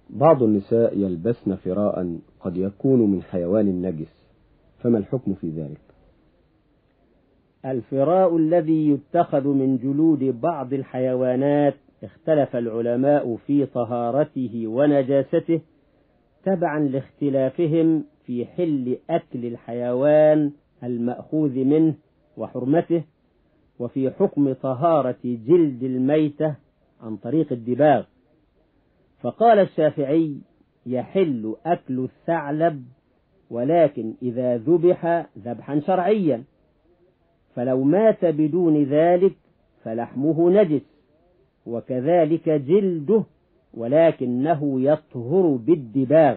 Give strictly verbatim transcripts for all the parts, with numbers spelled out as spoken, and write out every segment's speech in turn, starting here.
بعض النساء يلبسن فراء قد يكون من حيوان نجس، فما الحكم في ذلك؟ الفراء الذي يتخذ من جلود بعض الحيوانات اختلف العلماء في طهارته ونجاسته تبعا لاختلافهم في حل أكل الحيوان المأخوذ منه وحرمته، وفي حكم طهارة جلد الميتة عن طريق الدباغ. فقال الشافعي: يحل أكل الثعلب، ولكن إذا ذبح ذبحا شرعيا، فلو مات بدون ذلك فلحمه نجس، وكذلك جلده، ولكنه يطهر بالدباغ.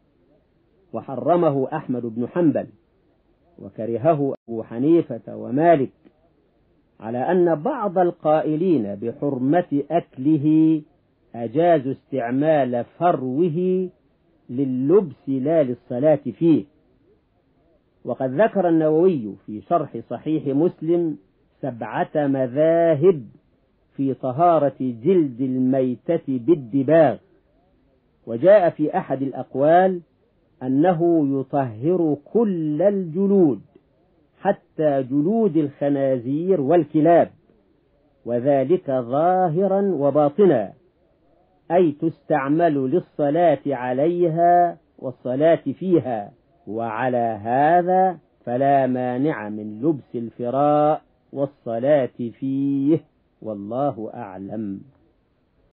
وحرمه أحمد بن حنبل، وكرهه أبو حنيفة ومالك، على أن بعض القائلين بحرمة أكله أجازوا استعمال فروه لللبس لا للصلاة فيه. وقد ذكر النووي في شرح صحيح مسلم سبعة مذاهب في طهارة جلد الميتة بالدباغ، وجاء في أحد الأقوال أنه يطهر كل الجلود حتى جلود الخنازير والكلاب، وذلك ظاهرا وباطنا، أي تستعمل للصلاة عليها والصلاة فيها. وعلى هذا فلا مانع من لبس الفراء والصلاة فيه، والله أعلم.